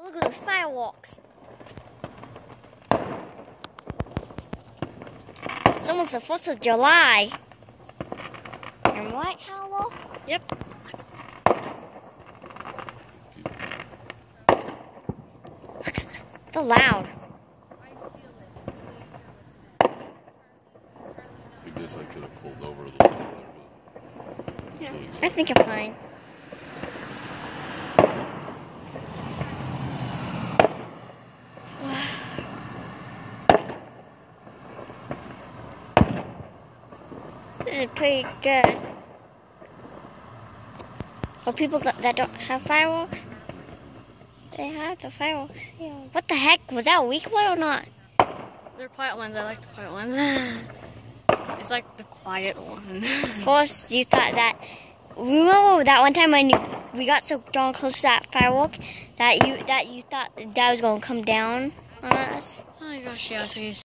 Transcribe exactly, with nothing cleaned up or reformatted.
Look at the fireworks. It's almost the fourth of July. And what, Hello? Yep. They're loud. I guess I could have pulled over a little further. Yeah, I think I'm fine. This is pretty good. For people that, that don't have fireworks, they have the fireworks. Yeah. What the heck? Was that a weak one or not? They're quiet ones. I like the quiet ones. It's like the quiet one. First, you thought that. Remember that one time when you, we got so darn close to that firework that you that you thought that was gonna come down on us? Oh my gosh, yeah. So